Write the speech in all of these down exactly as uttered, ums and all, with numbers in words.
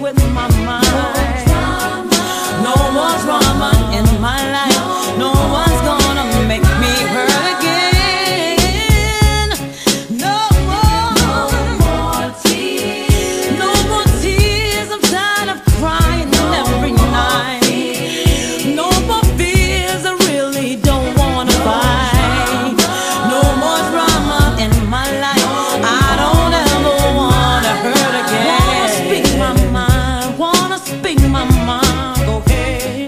with my mind. No more drama in my life. No one's gonna make me hurt again. No more, no more tears. No more tears. I'm tired of crying every night. No more fears. I really don't wanna fight. No more drama in my life. I don't ever wanna hurt again. Wanna speak my mind. Wanna speak my mind. Go ahead.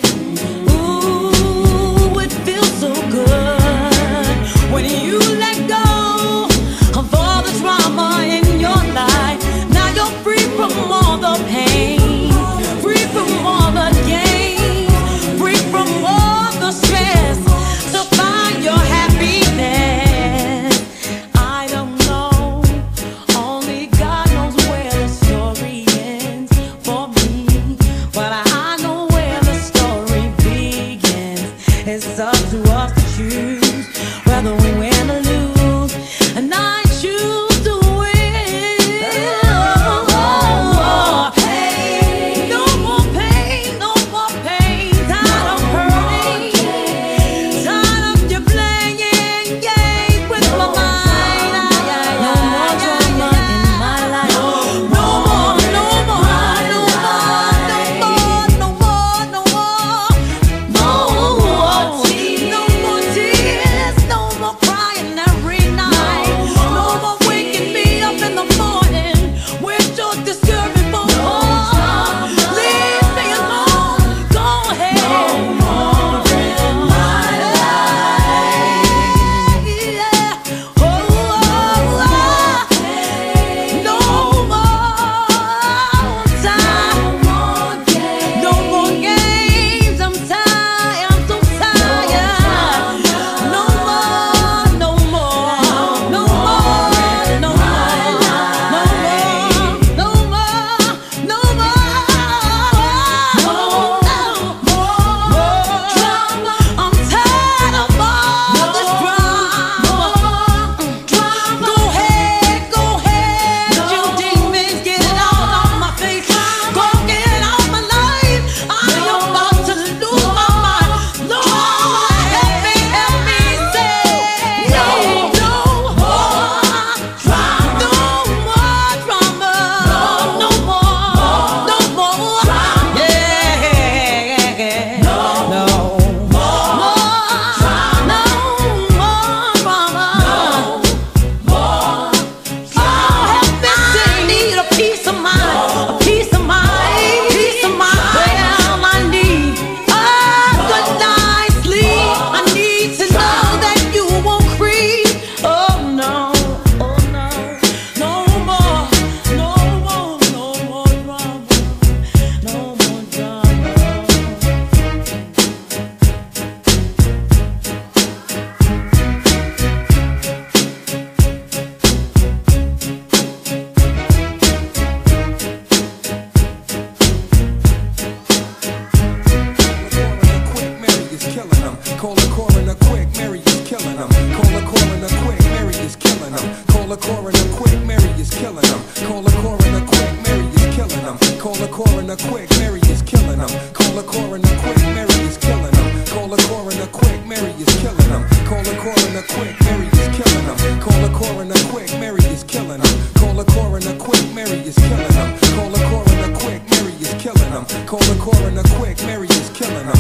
Ooh, it feels so good when you let go of all the drama in your life. Now you're free from all the pain, free from all the gain, free from all the stress, to find your happiness. I don't know, only God knows where the story ends for me, but I know where the story begins. It's up to us to choose whether we win or lose, and I choose to win. No more pain, no more pain, no more pain. Tired of hurting, tired of you playing games with my mind. No more drama in my life. No more, no more, no more, no more, no more, no more. No more tears, no more crying every night. No more waking me up in the morning with your disturbing phone call. Leave me alone, go ahead. No more in my life. Yeah. Oh, oh, oh. No more time. No more games. I'm tired. I'm so tired. No more, no more, no more, no more, no more, no more, no more drama. I'm tired of all this drama. Go ahead, go ahead, you demons, get it out of my face. Go get it out of my life. I'm about to lose my mind. Lord, help me, help me say no, no more drama, no more drama, no more, no more, yeah, no more, no more drama, no more. Oh, help me say, I need a peace of mind, a peace of mind, peace of mind. Well, I need a good night's sleep. I need to know that you won't creep. Oh no, oh no, no more, no more, no more drama, no more drama. Call a coroner quick, Mary is killing them. Call a coroner quick, Mary is killing them. Call a coroner quick, Mary is killing them. Call a coroner quick, Mary is killing them. Call a coroner quick, Mary is killing them. Call a coroner quick, Mary is killing them. Call a coroner quick, Mary is killing them. Call a coroner quick, Mary is killing them. Call a coroner quick, Mary is killing them. Call a coroner quick, Mary is killing them. Call a coroner quick, Mary is killing them. Call a coroner quick, Mary is killing them.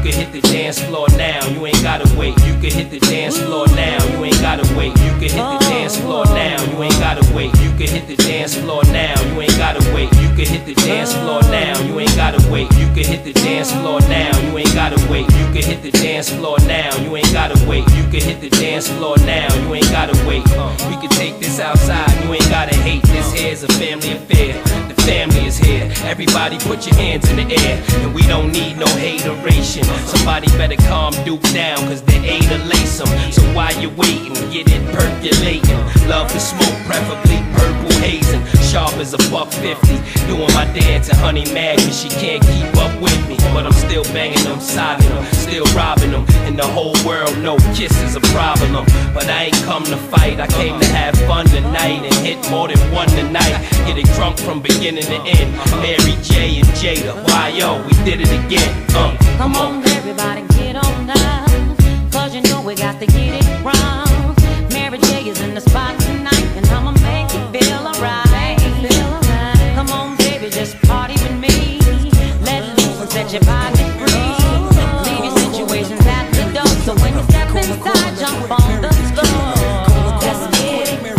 can hit the dance floor now, you ain't gotta wait. You can hit the dance floor now, you ain't gotta wait. You can hit the dance floor now, you ain't gotta wait. You can hit the dance floor now, you ain't gotta wait. You can hit the dance floor now, you ain't gotta wait. You can hit the dance floor now, you ain't gotta wait. You can hit the dance floor now, you ain't gotta wait. You can hit the dance floor now, you ain't gotta wait. Uh, we can take this outside, you ain't gotta hate. This here's a family affair. The family is here. Everybody put your hands in the air. And we don't need no hateration. Somebody better calm Duke down, cause they ate a lace 'em. So while you're waiting, get it percolating. Love the smoke, preferably purple hazing. Sharp as a buck fifty. Doing my dance and honey mad cause she can't keep up with me. But I'm still banging them, sobbing them, still robbing them. And the whole world know kiss is a problem. But I ain't come to fight, I came to have fun tonight. And hit more than one tonight. Get it drunk from beginning to end. Mary J and Jada, why yo, we did it again. Uh, come on, everybody, get on down. Cause you know we got to get it wrong. Mary J is in the spot tonight, and I'ma make you feel alright. Come on, baby, just party with me. Let loose and set your body free. Leave your situations at the door, so when you step inside, jump on the floor. Let's get it.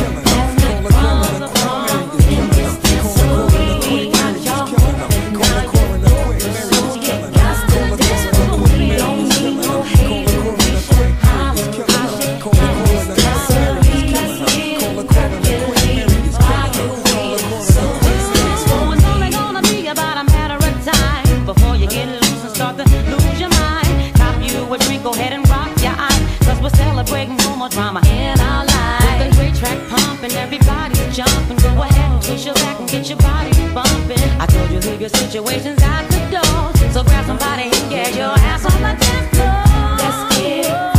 Drama in our life. With the great track pumping, everybody's jumping. Go ahead, twist your back and get your body bumping. I told you leave your situations at the door. So grab somebody and get your ass on the dance floor. Let's get it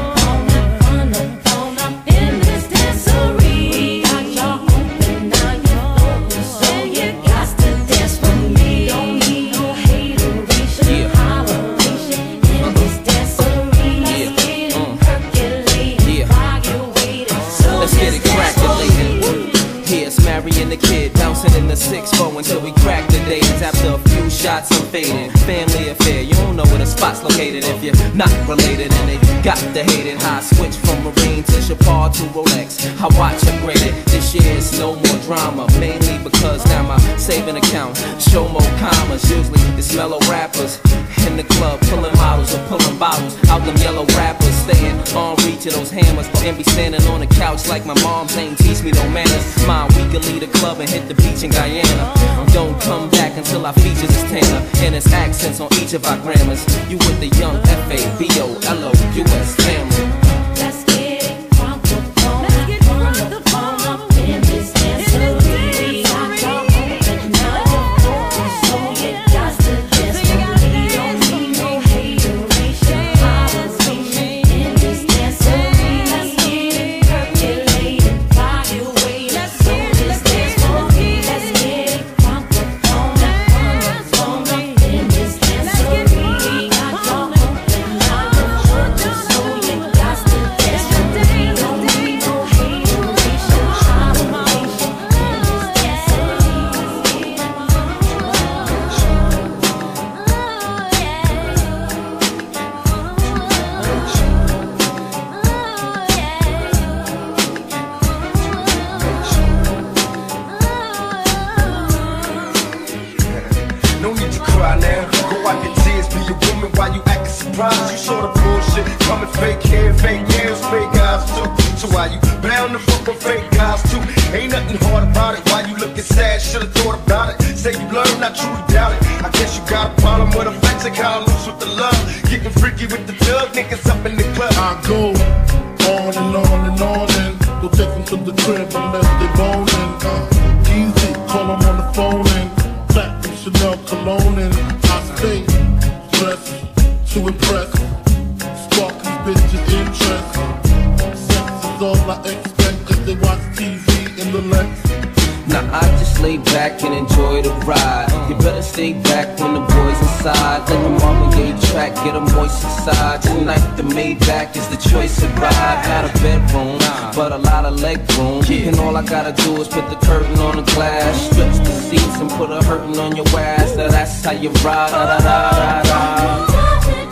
on up, on up, on up in this dancery. We got y'all open, now you're open, so you got to dance for me. Don't need no hateration, yeah. Holleration in this dancery. Let's get it percolating. Let's get it crackulating. Here's Mary and the kid bouncing in the six four until we crack the days. After a few shots, I'm fading. Family affair, you don't know where the spot's located if you're not related. And they got to hate it. How I switch from Marine to Chapar to Rolex. I watch upgraded. This year it's no more drama, mainly because now my saving account show more commas. Usually it's mellow rappers in the club pulling models or pulling bottles out them yellow rappers, staying on reach of those hammers and be standing on the couch like my mom's ain't teach me no manners. Mine, we can leave the club and hit the beach in Guyana. Don't come back until our features is Tanner and its accents on each of our grammars. You with the young F A B O L O U S family. Let's get it crunk up on up, crunk up on up in this dancery. We got y'all open, now you're open, so you got to dance for me. Don't need no hateration, holleration in this dancery. Let's get it percolating, while you waiting, so this dance for me. Let's get it crunk up on up, crunk up on up in this dancery. We got y'all open, now you're open, so you got to dance for me. Don't need no hateration, holleration in this dancery. No need to cry now. Go wipe your tears, be a woman while you acting surprised. You saw the bullshit coming, fake hair, fake nails, fake eyes too. So why you bound to fuck with fake guys too? Ain't nothing hard about it. Why you looking sad? Should've thought about it. Say you learned, I truly doubt it. I guess you got a problem with affection, kinda loose with the love. Getting freaky with the thug niggas up in the club. I go on and on and on and go take them to the crib unless they boning. Uh, easy, call them on the phone and platinum Chanel cologne and I stay dressed to impress. Spark these bitches' interest. Sex is all I expect cause they watch T V in the Lex. Now I just lay back and enjoy the ride. You better stay back when the boys inside. Let the Marvin Gaye track get them moist inside. Tonight the Maybach is the choice of ride. Not a bedroom, but a lot of leg room. And all I gotta do is put the curtain on the glass, stretch the seats and put a hurtin' on your ass. Now that's how you ride. Da, da, da, da, da.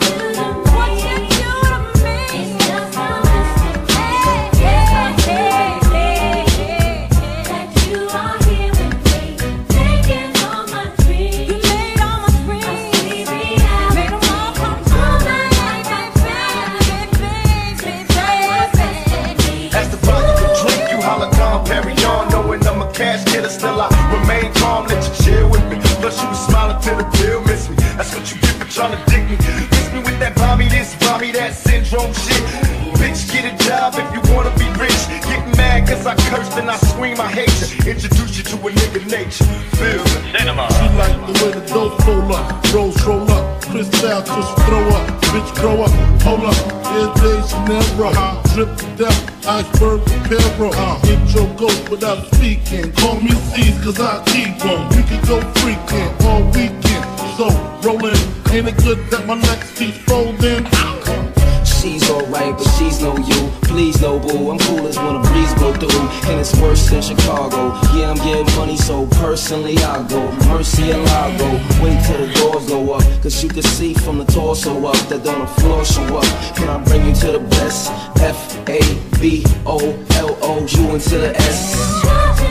get you feeling. Cinema. She like the way the dope roll up, rolls roll up, crystal tush throw up, bitch grow up, hold up, air day Chanel, uh, drip to death, iceberg repair, uh, intro ghost without speaking, call me C's cause I keep on, we can go freaking all weekend, so rollin', ain't it good that my next keeps folding? She's alright, but she's no you. Please no boo, I'm cool as when a breeze blow through. And it's worse than Chicago. Yeah, I'm getting money, so personally I go. Mercy and Lago. Wait till the doors go up, cause you can see from the torso up that on the floor show up. And I bring you to the best. F A B O L O U into the S.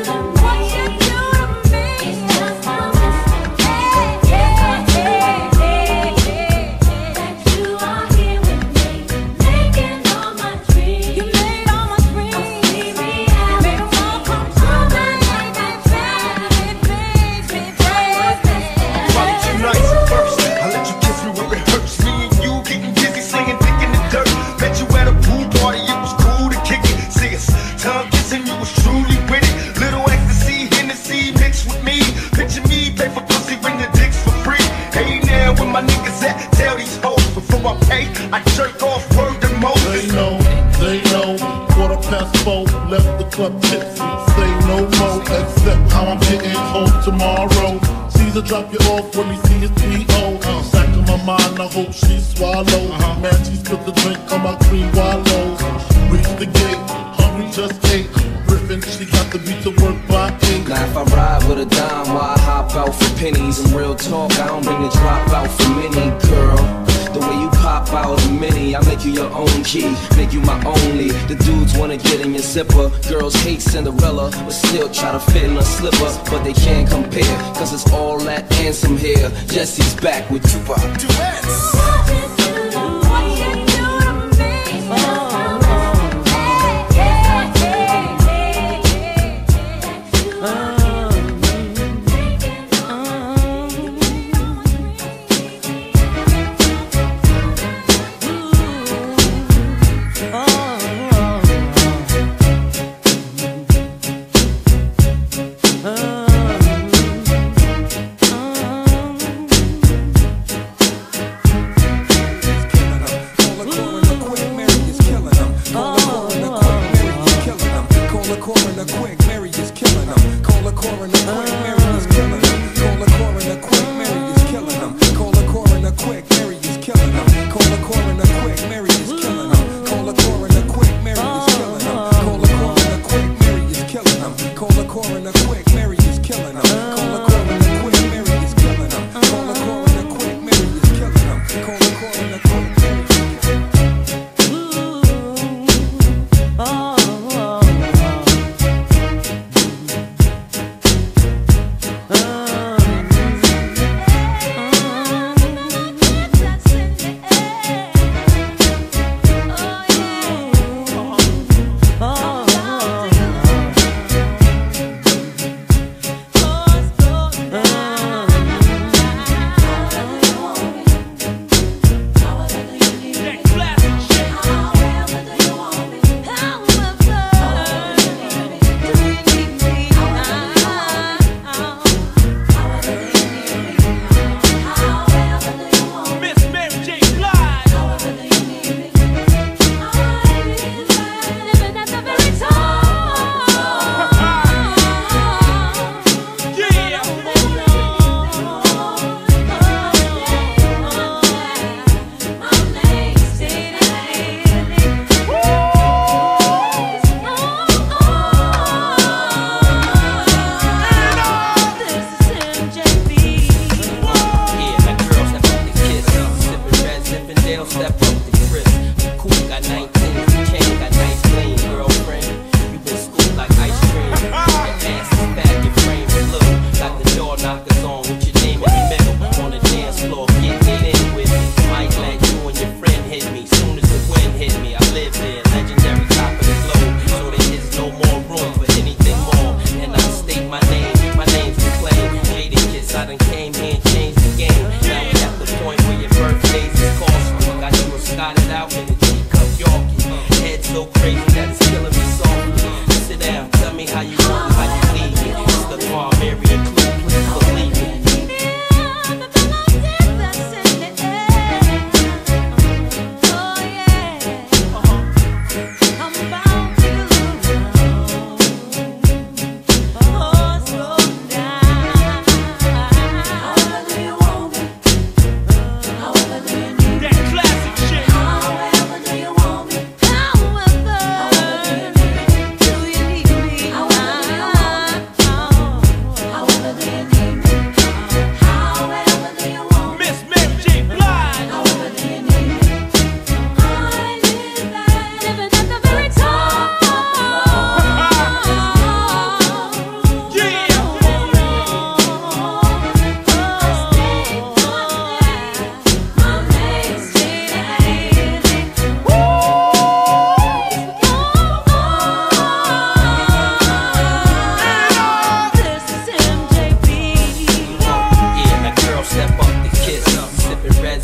I jerk off word the most. They know, they know. Quarter past four, left the club tipsy. Say no more, except how I'm getting home tomorrow. Caesar drop you off when he see his P O. Uh, Back in my mind, I hope she swallow. Uh-huh. Man, she spilled the drink on my cream wallows. Reach the gate, hungry just ate. Griffin, she got to be to work by eight. Now if I ride with a dime, why I hop out for pennies? And real talk, I don't bring the drop out for many, girl. The way you pop out a mini, I make you your own key, make you my only. The dudes wanna get in your zipper. Girls hate Cinderella, but still try to fit in a slipper. But they can't compare, cause it's all that and some hair. Jesse's back with Tupac. Duets.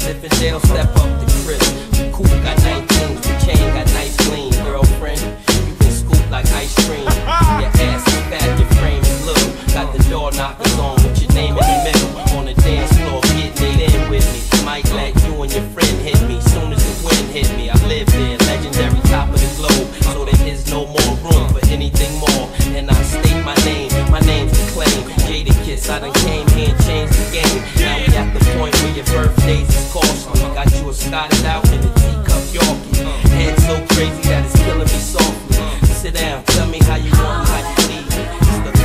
If in jail, step up the crib. Cool, got nineteens, the chain got nice clean. Girlfriend, you can scoop like ice cream. Your ass is fat, your frame is little. Got the door knockers on with your name in the middle. On the dance floor, getting it in with me. Might let you and your friend hit me. Soon as the wind hit me, I live there, legendary top of the globe. So there is no more room for anything more. And I state my name, my name's the claim. Jadakiss, I done came here and changed the game. Now we at the point where your birthdays is costly. Got you a Scotted out in a teacup Yorkie. Head so crazy that it's killing me softly. Sit down, tell me how you want, how you need. It's the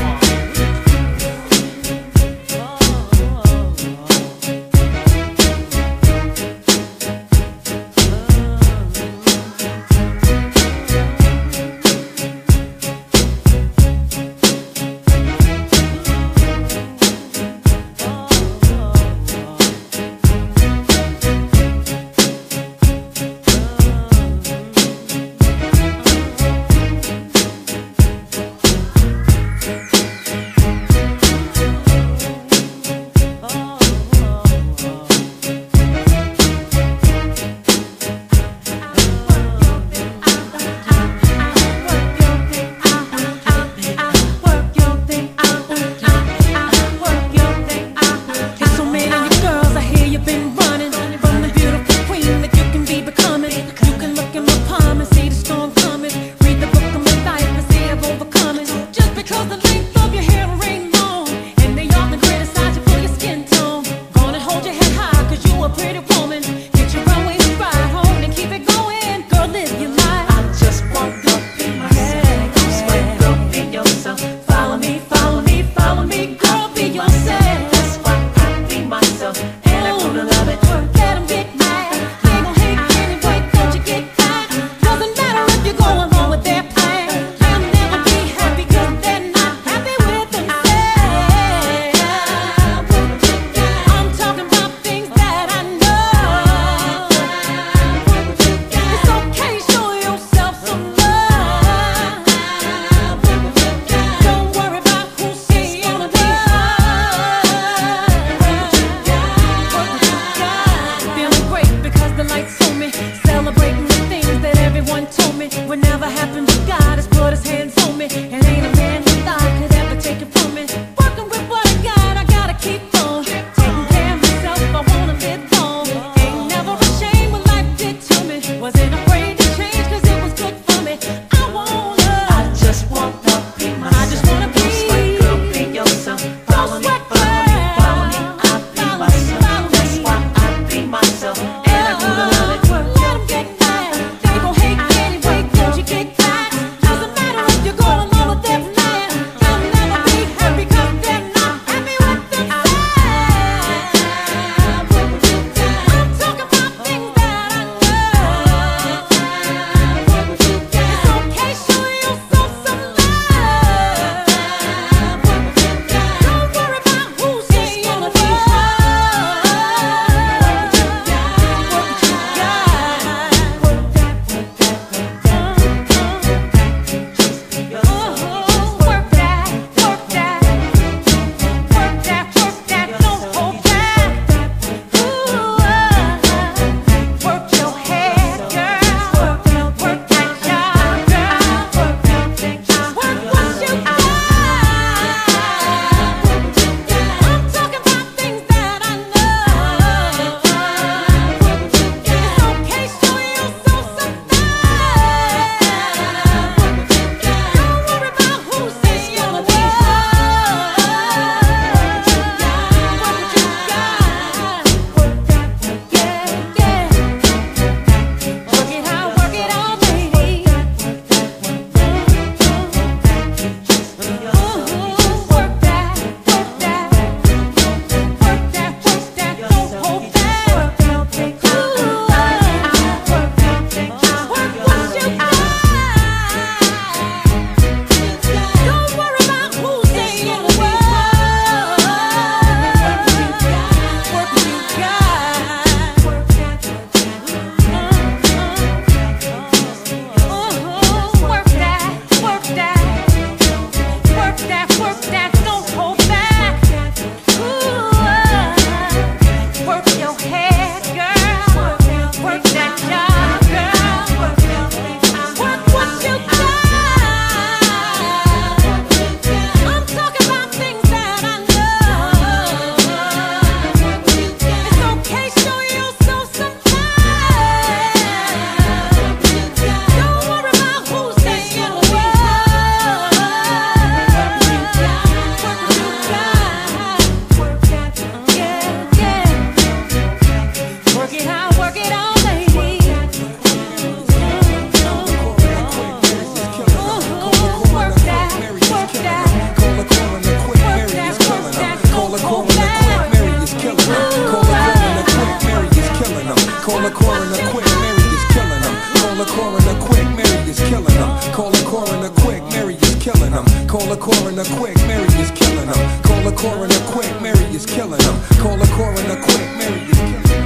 Call a coroner quick, Mary is killing them. Call a coroner quick, Mary is killing them. Call a coroner quick, Mary is killing them. Call a coroner quick, Mary is killing them. Call a coroner quick, Mary is killing them. Call a coroner quick, Mary is killing them.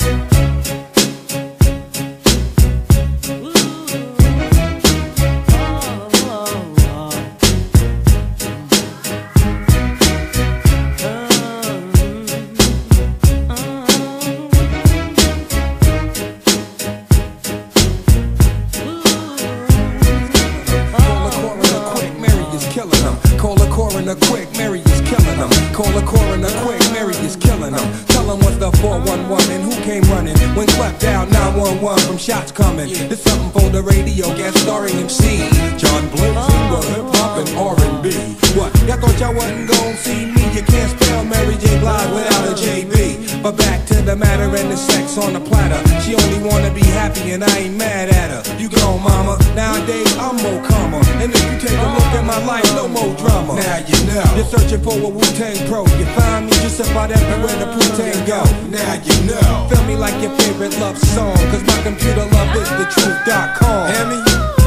Call a coroner quick, Mary is killing them. Call a coroner quick, Mary is killing them. Tell them what's the four one one and who came running when clapped out nine one one from shots coming. There's something for the radio, guest starring M C John Blazing with hip hop and R and B. What? Y'all thought y'all wasn't gon' see me? You can't spell Mary J. Blige without a J B. But back to the matter and the sex on the platter. She only wanna be happy and I ain't mad at her. You gone, mama. Nowadays I'm more calmer. And if you take a look at my life, no more drama. Now you know. You're searching for a Wu-Tang pro. You find me just about everywhere the Wu-Tang go. Now you know. Feel me like your favorite love song. Cause my computer love is the truth dot com. Hear me?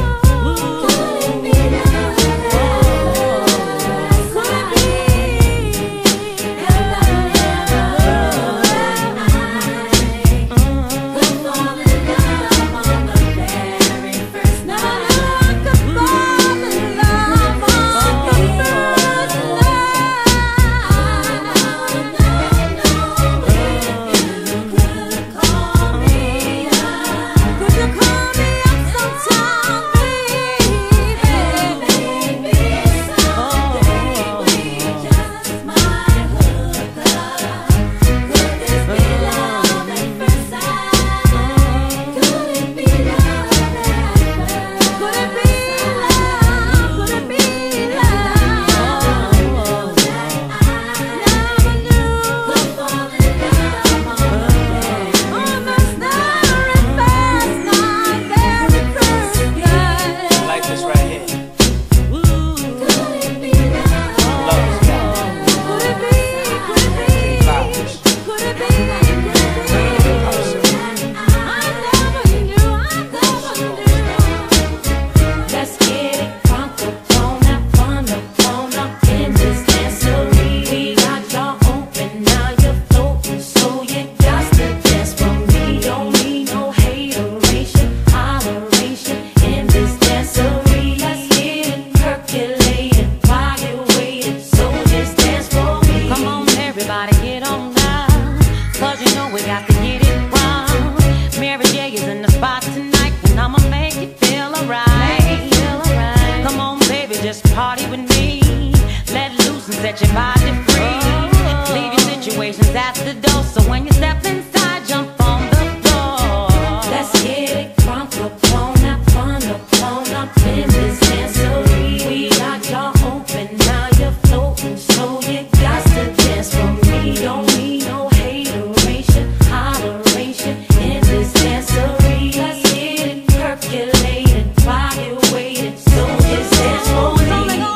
Party with me, let loose and set your body free. Leave your situations at the door, so when you step inside, jump on the floor. Let's get it crunk up, on up, fun up, on up in this dancery. We got y'all open, now you're floating, so you got to dance for me. Don't need no hateration, holleration in this dancery. Let's get it percolated while you're waiting, so just dance for me.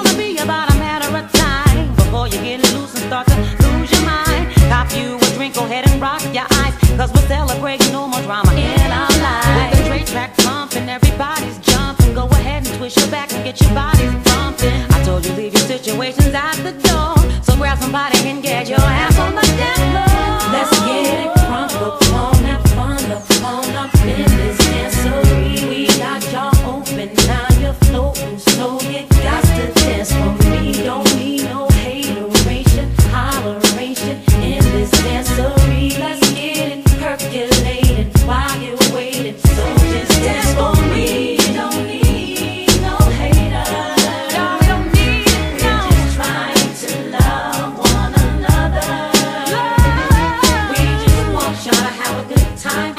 Go ahead and rock your eyes, cause we're celebrating no more drama in our lives. With the Dre track pumping, everybody's jumping. Go ahead and twist your back and get your bodies bumping. I told you leave your situations at the door, so grab somebody and get your ass on the dance floor. Let's get it crunk up, on that fun up, on up in this dancery. We got y'all open, now you're floating, so you got to dance for me. Don't need no hateration, holleration in this dancery. Let's get it percolated while you're waiting, so just dance for me. Don't need no haters, no, we don't need it, no. We're just trying to love one another. We just want y'all to have a good time.